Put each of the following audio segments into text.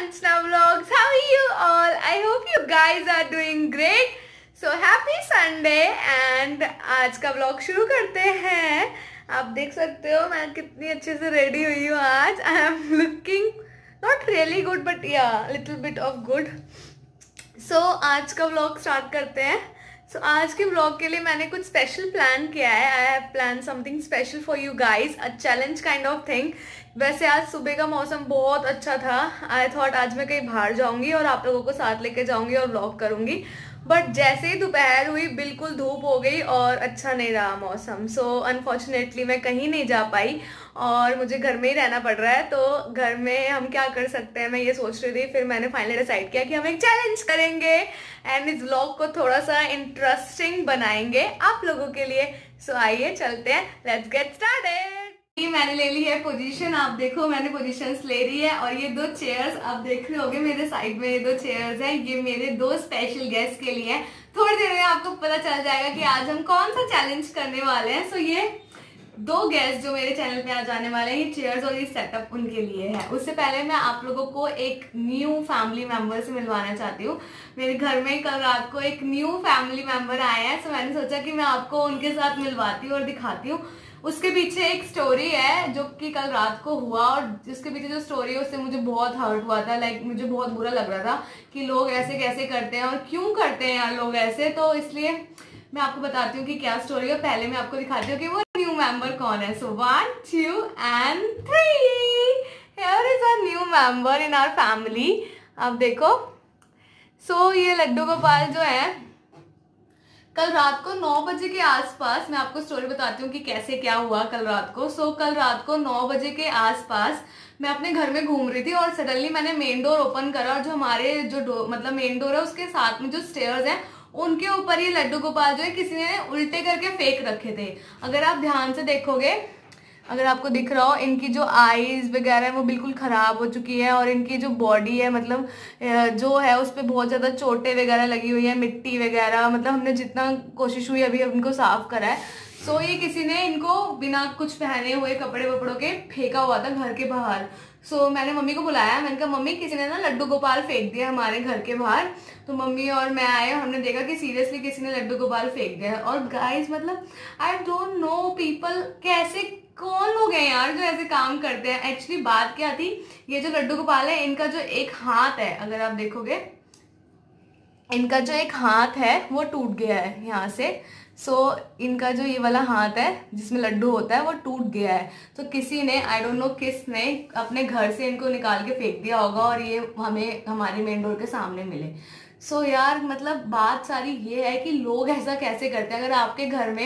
Kanchana Vlogs. How are you all? I hope you guys are doing great. So happy Sunday and आज का vlog शुरू करते हैं। आप देख सकते हो मैं कितनी अच्छे से रेडी हुई हूँ आज। I am looking not really good but yeah little bit of good. So आज का व्लॉग स्टार्ट करते हैं। सो आज के व्लॉग के लिए मैंने कुछ स्पेशल प्लान किया है। I have plan something special for you guys, a challenge kind of thing. वैसे आज सुबह का मौसम बहुत अच्छा था। आई थॉट आज मैं कहीं बाहर जाऊंगी और आप लोगों को साथ लेके जाऊंगी और व्लॉग करूंगी, बट जैसे ही दोपहर हुई बिल्कुल धूप हो गई और अच्छा नहीं रहा मौसम। सो अनफॉर्चुनेटली मैं कहीं नहीं जा पाई और मुझे घर में ही रहना पड़ रहा है। तो घर में हम क्या कर सकते हैं, मैं ये सोच रही थी। फिर मैंने फाइनली डिसाइड किया कि हम एक चैलेंज करेंगे एंड इस व्लॉग को थोड़ा सा इंटरेस्टिंग बनाएंगे आप लोगों के लिए। सो आइए चलते हैं, लेट्स गेट स्टार्टेड। मैंने ले ली है पोजीशन, आप देखो मैंने पोजीशंस ले रही है। और ये दो चेयर्स आप देख रहे होंगे मेरे साइड में, ये दो चेयर्स हैं, ये मेरे दो स्पेशल गेस्ट के लिए। थोड़ी देर में आपको पता चल जाएगा कि आज हम कौन सा चैलेंज करने वाले हैं। सो ये दो गेस्ट जो मेरे चैनल पे आ जाने वाले हैं, ये चेयर्स और ये सेटअप उनके लिए है। उससे पहले मैं आप लोगों को एक न्यू फैमिली मेंबर से मिलवाना चाहती हूँ। मेरे घर में कल रात को एक न्यू फैमिली मेंबर आए हैं। सो मैंने सोचा कि मैं आपको उनके साथ मिलवाती हूँ और दिखाती हूँ। उसके पीछे एक स्टोरी है जो कि कल रात को हुआ, और जिसके पीछे जो स्टोरी है उससे मुझे बहुत हर्ट हुआ था। लाइक मुझे बहुत बुरा लग रहा था कि लोग ऐसे कैसे करते हैं और क्यों करते हैं यार लोग ऐसे। तो इसलिए मैं आपको बताती हूँ कि क्या स्टोरी है। पहले मैं आपको दिखाती हूँ कि वो न्यू मेंबर कौन है। So 1 2 and 3 here is a new member in our family. आप देखो। सो ये लड्डू गोपाल जो है, कल रात को 9 बजे के आसपास, मैं आपको स्टोरी बताती हूँ कि कैसे क्या हुआ कल रात को। सो कल रात को 9 बजे के आसपास मैं अपने घर में घूम रही थी और सडनली मैंने मेन डोर ओपन करा, और जो हमारे जो मतलब मेन डोर है उसके साथ में जो स्टेयर्स हैं उनके ऊपर ये लड्डू गोपाल जो है किसी ने उल्टे करके फेंक रखे थे। अगर आप ध्यान से देखोगे, अगर आपको दिख रहा हो, इनकी जो आईज वगैरह है वो बिल्कुल खराब हो चुकी है, और इनकी जो बॉडी है मतलब जो है उस पर बहुत ज्यादा चोटें वगैरह लगी हुई है, मिट्टी वगैरह। मतलब हमने जितना कोशिश हुई अभी इनको साफ करा है। सो ये किसी ने इनको बिना कुछ पहने हुए कपड़े वपड़ों के फेंका हुआ था घर के बाहर। सो मैंने मम्मी को बुलाया, मैंने कहा मम्मी किसी ने ना लड्डू गोपाल फेंक दिया हमारे घर के बाहर। तो मम्मी और मैं आए, हमने देखा कि सीरियसली किसी ने लड्डू गोपाल फेंक दिया। और गाइस मतलब आई डोंट नो पीपल, कैसे कौन लोग हैं यार जो ऐसे काम करते हैं। एक्चुअली बात क्या थी, ये जो लड्डू गोपाल है इनका जो एक हाथ है, अगर आप देखोगे इनका जो एक हाथ है वो टूट गया है यहाँ से। सो इनका जो ये वाला हाथ है जिसमें लड्डू होता है वो टूट गया है। तो किसी ने, आई डोंट नो किसने, अपने घर से इनको निकाल के फेंक दिया होगा और ये हमें हमारी मेन डोर के सामने मिले। सो यार मतलब बात सारी ये है कि लोग ऐसा कैसे करते हैं। अगर आपके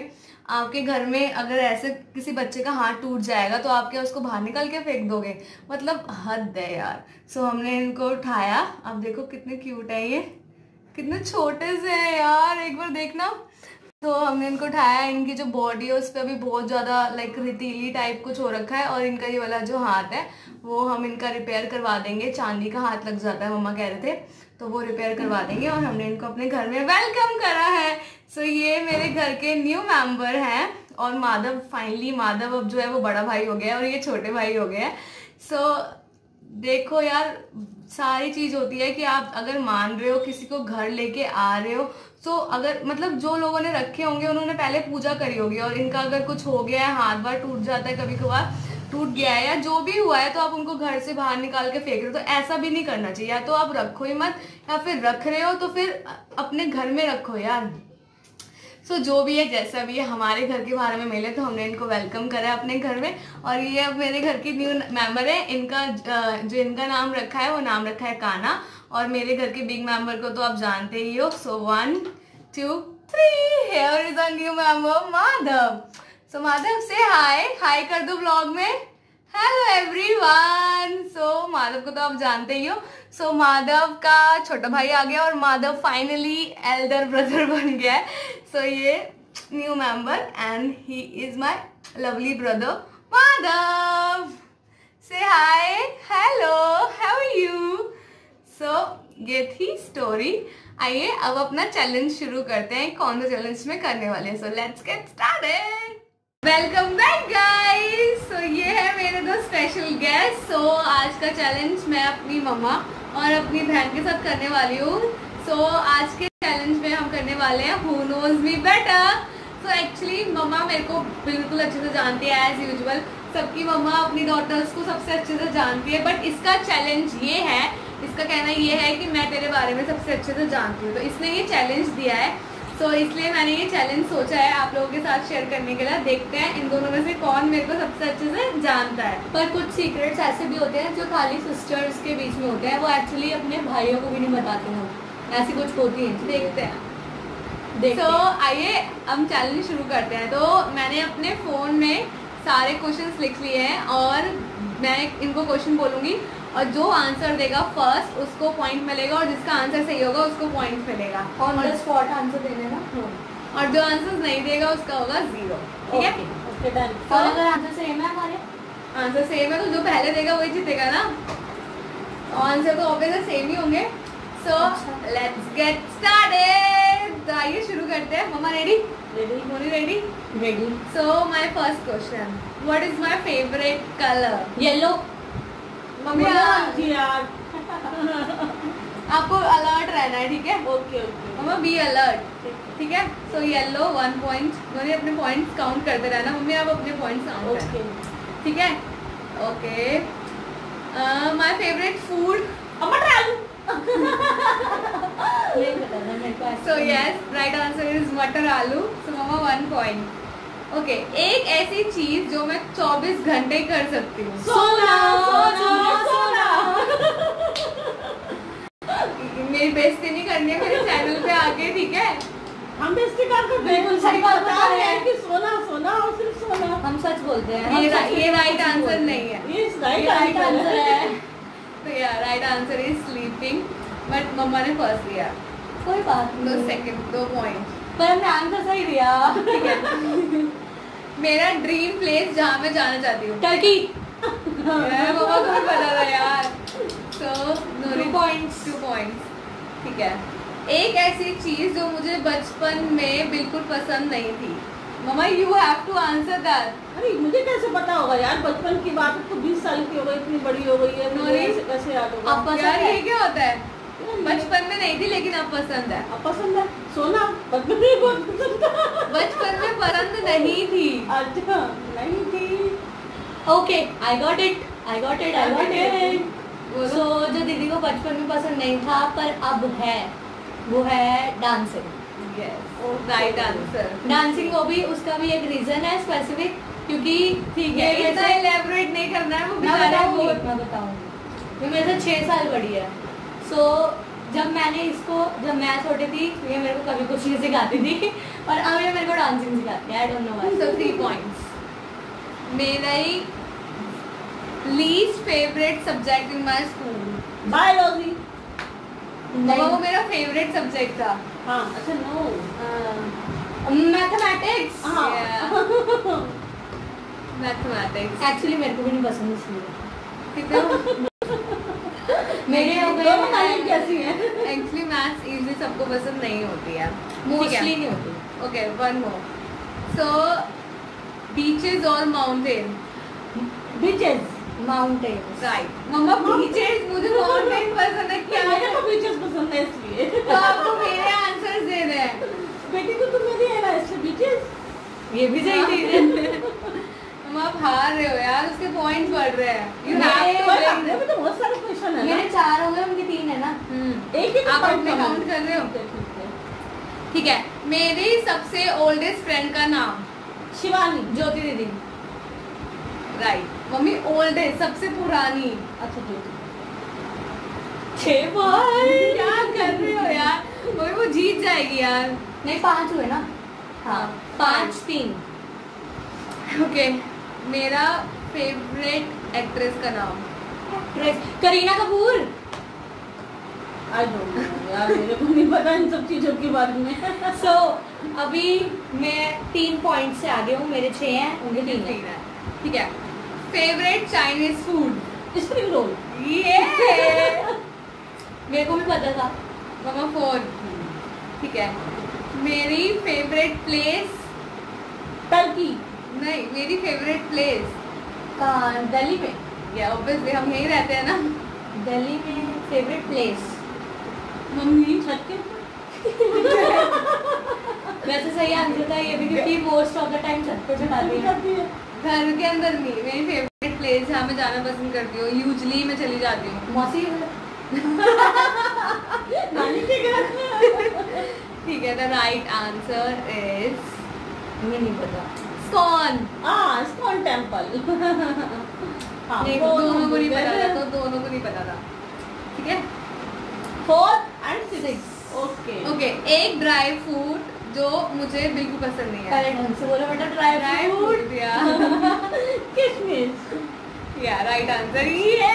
घर में अगर ऐसे किसी बच्चे का हाथ टूट जाएगा तो आप क्या उसको बाहर निकाल के फेंक दोगे? मतलब हद है यार। सो हमने इनको उठाया, आप देखो कितने क्यूट है, ये कितने छोटे से हैं यार, एक बार देखना। तो हमने इनको उठाया, इनकी जो बॉडी है उस पर अभी बहुत ज़्यादा लाइक रेतीली टाइप कुछ हो रखा है, और इनका ये वाला जो हाथ है वो हम इनका रिपेयर करवा देंगे। चांदी का हाथ लग जाता है मम्मा कह रहे थे, तो वो रिपेयर करवा देंगे। और हमने इनको अपने घर में वेलकम करा है। सो ये मेरे घर के न्यू मेंबर हैं। और माधव, फाइनली माधव अब जो है वो बड़ा भाई हो गया है और ये छोटे भाई हो गए हैं। सो देखो यार, सारी चीज होती है कि आप अगर मान रहे हो, किसी को घर लेके आ रहे हो, तो अगर मतलब जो लोगों ने रखे होंगे उन्होंने पहले पूजा करी होगी। और इनका अगर कुछ हो गया है, हाथ बार टूट जाता है, कभी कभार टूट गया है या जो भी हुआ है, तो आप उनको घर से बाहर निकाल के फेंक रहे हो, तो ऐसा भी नहीं करना चाहिए। या तो आप रखो ही मत, या फिर रख रहे हो तो फिर अपने घर में रखो यार। सो जो भी है जैसा भी है, हमारे घर के बारे में मिले तो हमने इनको वेलकम करा अपने घर में। और ये अब मेरे घर की न्यू मेंबर है। इनका जो इनका नाम रखा है वो नाम रखा है काना। और मेरे घर के बिग मेंबर को तो आप जानते ही हो। So 1 2 3 here is a new member Madhav. सो माधव से हाय कर दो ब्लॉग में। Hello everyone. सो माधव को तो आप जानते ही हो। सो माधव का छोटा भाई आ गया और माधव फाइनली एल्डर ब्रदर बन गया है। सो ये new member and he is my lovely brother Madhav. से hi, hello, how are you. So ये थी स्टोरी। आइए अब अपना चैलेंज शुरू करते हैं, कौन सा चैलेंज में करने वाले हैं। So let's get started. Welcome back guys. So ये है मेरे दो स्पेशल गेस्ट। सो आज का चैलेंज मैं अपनी मम्मा और अपनी बहन के साथ करने वाली हूँ। सो आज के चैलेंज में हम करने वाले हैं who knows me better. So actually mumma मेरे को बिल्कुल अच्छे से जानती है एज यूजुअल। सबकी मम्मा अपनी डॉटर्स को सबसे अच्छे से जानती है, बट इसका चैलेंज ये है, इसका कहना ये है कि मैं तेरे बारे में सबसे अच्छे से जानती हूँ। तो इसने ये चैलेंज दिया है, तो इसलिए मैंने ये चैलेंज सोचा है आप लोगों के साथ शेयर करने के लिए। देखते हैं इन दोनों में से कौन मेरे को सबसे अच्छे से जानता है। पर कुछ सीक्रेट्स ऐसे भी होते हैं जो खाली सिस्टर्स के बीच में होते हैं, वो एक्चुअली अपने भाइयों को भी नहीं बताते हैं। ऐसी कुछ होती है, देखते हैं। तो आइए हम चैलेंज शुरू करते हैं। तो मैंने अपने फ़ोन में सारे क्वेश्चंस लिख लिए हैं और मैं इनको क्वेश्चन बोलूँगी और जो आंसर देगा फर्स्ट उसको पॉइंट मिलेगा और जिसका आंसर सही होगा उसको पॉइंट मिलेगा। ऑन द स्पॉट आंसर देने ना, और जो आंसर नहीं देगा उसका होगा 0। ठीक है, ओके डन। और अगर आंसर सेम है, हमारे आंसर सेम है तो जो पहले देगा वही जीतेगा ना। आंसर तो ऑब्वियसली सेम ही होंगे। So let's get started. तो आइए शुरू करते हैं। Mumma ready? Ready. Moni ready? Ready. So my first question, what is my favourite colour? Yellow. Mummy यार आपको अलर्ट रहना है, ठीक है? Okay okay mumma be alert, ठीक है? So yellow 1 point. मम्मी अपने पॉइंट्स काउंट करते रहना। मम्मी आप अपने पॉइंट्स काउंट करें, ठीक है? ओके। My favourite food? मटर आलू। So yes, right answer is मटर आलू। सो मम्मा 1 पॉइंट। ओके, एक ऐसी चीज जो मैं 24 घंटे कर सकती हूँ? सोना सोना सोना। मेरी बेइज्जती नहीं करनी है मेरे चैनल पे आके, ठीक है? हम बेइज्जती करते हैं, सही बात बता रहे हैं कि सोना सोना और सिर्फ सोना। हम सच बोलते हैं। ये राइट आंसर नहीं है। ये राइट आंसर है। तो यार right answer is sleeping, but mumma ने फर्स्ट दिया। कोई बात नहीं। 2 सेकंड 2 पॉइंट, पर हमने आंसर सही दिया। ठीक है। मेरा ड्रीम प्लेस जहाँ मैं जाना चाहती हूँ? टर्की। मम्मा को भी पता था यार। So 2 points। 2 points, ठीक है। एक ऐसी चीज जो मुझे बचपन में बिल्कुल पसंद नहीं थी? Mumma you have to answer that. अरे मुझे कैसे पता होगा यार, बचपन की बात तो 20 साल की हो गई, इतनी बड़ी हो गई है, मुझे कैसे याद होगा? अब यार ये क्या होता है? बचपन में नहीं थी लेकिन अब पसंद है। अब पसंद है सोना। बचपन में बहुत पसंद था। बचपन में पसंद नहीं थी। अच्छा नहीं थी। Okay I got it. So जो दीदी को बचपन में पसंद नहीं था पर अब है, वो है डांसिंग। Right answer dancing. वो भी उसका भी एक रीजन है स्पेसिफिक, क्योंकि ठीक है इतना एलैबोरेट नहीं करना है। वो मैं बताऊंगी। ये मेरे से 6 साल बड़ी है। सो जब मैं छोटी थी ये मेरे को कभी कुछ नहीं सिखाती थी और अब ये मेरे को डांसिंग सिखाती है। I don't know why. So 3 points. मेरा ही least favourite subject in my school? Biology. वो मेरा फेवरेट सब्जेक्ट था। हाँ अच्छा नो मैथमेटिक्स। मैथमेटिक्स एक्चुअली मेरे को भी नहीं पसंद इसलिए। कितने मेरे हो गए कैसी है? एक्चुअली मैथ्स यूजुअली सबको पसंद नहीं होती है, मोस्टली नहीं होती। Okay 1 more. सो बीचेस और mountain? Beaches. Mountain. Right. Mumma beaches, मुझे माउंटेन पसंद है। क्या मेरे को बीचेस पसंद है इसलिए। तो आपको मेरे आंसर्स दे रहे हैं। बेटी को तो मेरी है ना इसलिए बीचेस। ये भी सही चीज है। आप हार रहे हो यार, उसके पॉइंट्स बढ़ रहे हैं। यू हैव तो बहुत सारे क्वेश्चन है। मेरे 4 हो गए, उनके 3 है ना। एक ही आप अपने काउंट कर रहे हो? ठीक है। मेरी सबसे ओल्डेस्ट फ्रेंड का नाम? शिवानी। ज्योति दीदी। राइट। मम्मी ओल्डेस्ट सबसे पुरानी? अच्छा ज्योति। 6 बार क्या कर रहे हो यार? मम्मी वो जीत जाएगी यार। नहीं 5 हुए ना। हाँ 5 3। ओके। मेरा फेवरेट एक्ट्रेस का नाम? Kareena Kapoor. I don't know यार, मेरे को नहीं पता इन सब चीजों के बारे में। सो अभी मैं 3 पॉइंट से आगे हूँ, मेरे 6 हैं, उनके 3 है। ठीक है। Favourite Chinese food? Spring roll. ये मेरे को भी पता था। मम्मा 4। ठीक है। मेरी फेवरेट प्लेस? टर्की। नहीं, मेरी फेवरेट प्लेस दिल्ली में। या ऑब्वियसली हम यहीं रहते हैं ना। दिल्ली में फेवरेट प्लेस मम्मी छत के वैसे सही आंसर था ये भी क्योंकि मोस्ट ऑफ द टाइम छत पे चढ़ाती है। घर के अंदर नहीं, मेरी फेवरेट प्लेस जहाँ मैं जाना पसंद करती हूँ, यूजली मैं चली जाती हूँ मौसी नानी के घर। ठीक है, द राइट आंसर इज मुझे नहीं पता। स्कॉन। ISKCON temple. दोनों को नहीं पता था, तो दोनों को नहीं पता था। ठीक है, 4 and 6 ओके। एक ड्राई फ्रूट जो मुझे बिल्कुल पसंद नहीं है। करेक्ट आंसर बोलो बेटा, ड्राई फ्रूट या किशमिश। या राइट आंसर ये।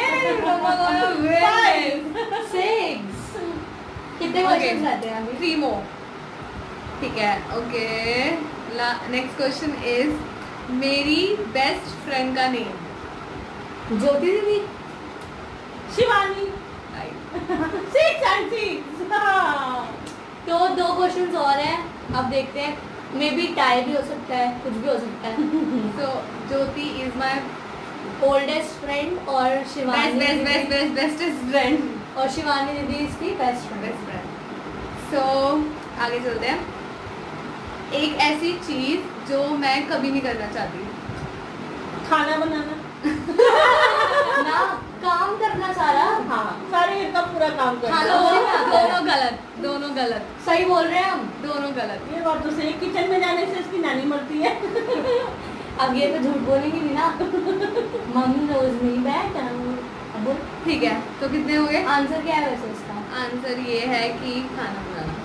6 कितने क्वेश्चंस आते हैं अभी? 3 more। ठीक है, ओके। नेक्स्ट क्वेश्चन इज मेरी बेस्ट फ्रेंड का नेम। ज्योति दीदी, शिवानी। 6 and 6 तो 2 क्वेश्चंस और हैं, अब देखते हैं। मे बी टाई भी हो सकता है, कुछ भी हो सकता है। So Jyoti is my oldest friend और शिवानी बेस्टेस्ट फ्रेंड, और शिवानी दीदी इसकी बेस्ट फ्रेंड। सो आगे चलते हैं। एक ऐसी चीज जो मैं कभी नहीं करना चाहती। खाना बनाना। ना काम करना सारा। सारे का पूरा काम करना। दोनों गलत। सही बोल रहे हैं हम, दोनों गलत। ये बात तो सही। किचन में जाने से इसकी नानी मरती है। अब ये तो झूठ बोलेंगी नहीं ना। मम्मी रोज नहीं बैठ। अब ठीक है, तो कितने हो गए? आंसर क्या है वैसे इसका? आंसर ये है कि खाना बनाना।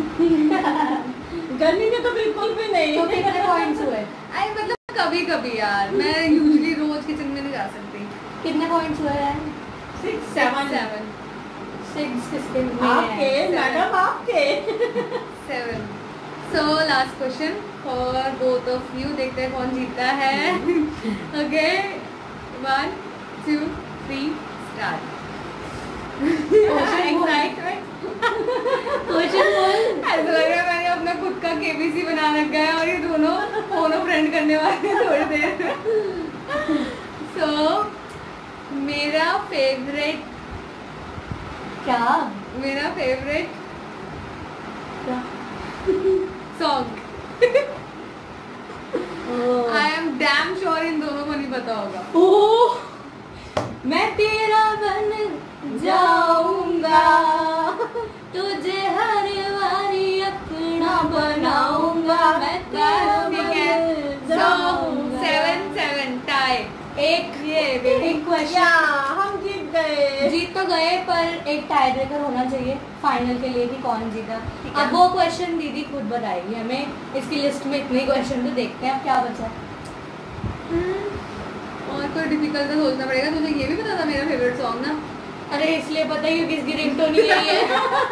गर्मी में तो बिल्कुल भी नहीं। तो कितने पॉइंट्स हुए? मतलब कभी कभी यार, मैं यूजुअली रोज किचन में नहीं जा सकती। कितने पॉइंट्स हुए हैं? 6 7 6 किसके? आपके मैडम, आपके 7। So last question for both of you, देखते हैं कौन जीतता है। Okay, 1 2 3 start. क्वेश्चन बोल। ऐसा लग रहा है मैंने अपना खुद का केबीसी बना रखा है और ये दोनों फोनो फ्रेंड करने वाले हैं थोड़ी देर। सो मेरा favourite song. I am damn sure इन दोनों को नहीं पता होगा। मैं तेरा बन जाऊंगा, तुझे हर बारी अपना बनाऊंगा, मैं तेरा बन जाऊंगा। 7 टाई। एक क्वेश्चन हम जीत गए। जीत तो गए, पर एक टाई ब्रेकर होना चाहिए फाइनल के लिए कि कौन जीता। अब वो क्वेश्चन दीदी खुद बताएगी हमें। इसकी लिस्ट में इतने क्वेश्चन तो देखते हैं अब क्या बचा। और कोई डिफिकल्ट तो सोचना पड़ेगा। तुझे ये भी पता था मेरा फेवरेट सॉन्ग ना? अरे इसलिए पता ही किसकी रिंगटोन ही यही है।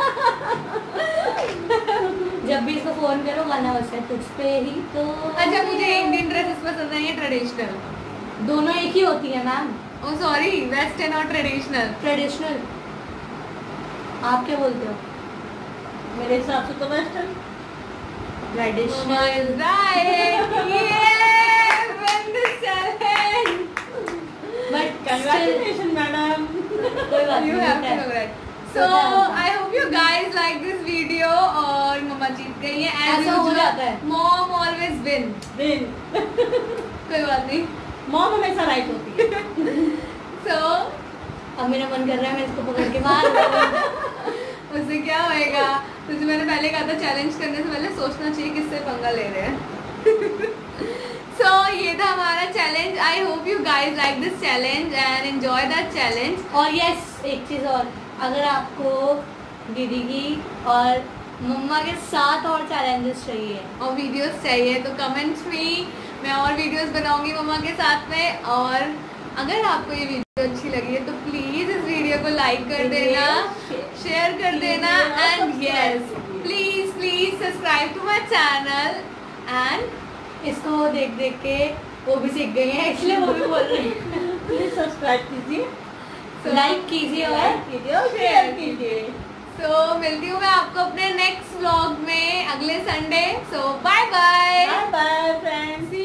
जब भी इसको फोन करो गाना बजता है तुझ पे ही तो। अच्छा, मुझे इंडियन ड्रेसेस पसंद है या ट्रेडिशनल? दोनों एक ही होती है मैम। ओ सॉरी, वेस्टर्न और ट्रेडिशनल। ट्रेडिशनल। आप क्या बोलते हो? मेरे हिसाब से तो western. Traditional. But congratulations, madam. कोई बात You have to congratulate. So I hope you guys like this video और मम्मा जीत गई है। ऐसा हो जाता है। Mom always win. कोई बात नहीं, मॉम हमेशा राइट होती है। So अब मेरा मन कर रहा है मैं इसको पकड़ के मार दूं। उससे क्या होएगा? तुझे मैंने पहले कहा था चैलेंज करने से पहले सोचना चाहिए किससे पंगा ले रहे हैं। So ये था हमारा चैलेंज। I hope you guys like this challenge and enjoy that challenge. और यस, एक चीज़ और, अगर आपको दीदी की और मम्मा के साथ और चैलेंजेस चाहिए और वीडियोस चाहिए तो कमेंट्स में मैं और वीडियोस बनाऊंगी मम्मा के साथ में। और अगर आपको ये वीडियो अच्छी लगी है तो प्लीज इस वीडियो को लाइक कर देना, शेयर कर देना and yes please subscribe to my channel. And इसको देख के वो भी सीख गई हैं, इसलिए वो भी बोल रही है। प्लीज सब्सक्राइब कीजिए, लाइक कीजिए और शेयर कीजिए। सो मिलती हूँ मैं आपको अपने नेक्स्ट व्लॉग में अगले Sunday. So bye bye friends.